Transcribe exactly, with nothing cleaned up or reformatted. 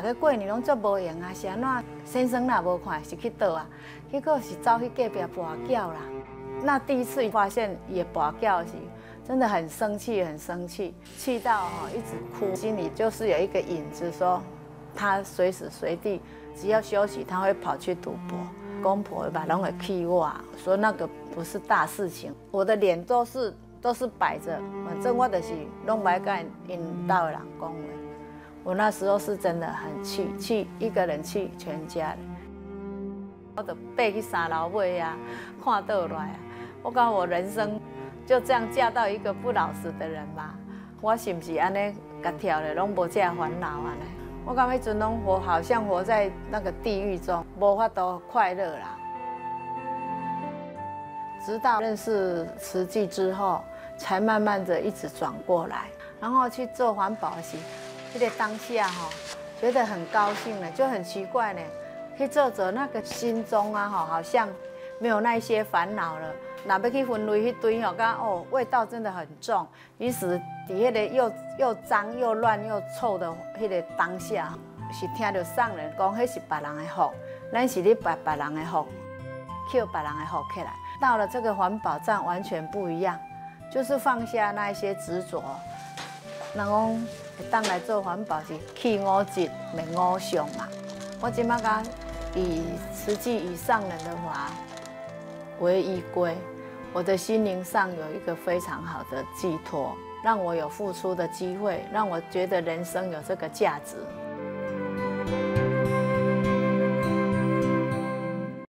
个过年拢足无闲啊，是安怎？先生若无看是去倒啊？结果是走去隔壁跋筊啦。那第一次发现也跋筊时，真的很生气，很生气，气到哈、哦、一直哭，心里就是有一个影子说，他随时随地只要休息，他会跑去赌博。公婆把拢会气我，说那个不是大事情，我的脸都是都是摆着，反正我就是拢袂甲因家的人讲话。我那时候是真的很气，气一个人气全家人。我就爬去三楼尾啊，看倒来啊，我讲我人生就这样嫁到一个不老实的人嘛，我是不是安尼甲跳的拢无这烦恼啊呢？我感觉迄阵拢活好像活在那个地狱中，无法度快乐啦。直到认识慈济之后，才慢慢的一直转过来，然后去做环保时，那个当下哈，觉得很高兴呢，就很奇怪呢。去做做那个心中啊，哈，好像没有那些烦恼了。哪要去分类迄堆吼，讲哦，味道真的很重。于是，伫迄个又又脏又乱又臭的迄个当下，是听到上人讲，迄是别人的福，咱是咧别别人的福，捡别人的福起来。到了这个环保站，完全不一样，就是放下那一些执着。人讲会当来做环保是去五节，免五常嘛。我今麦讲。以慈济以上人的话为依归，我的心灵上有一个非常好的寄托，让我有付出的机会，让我觉得人生有这个价值。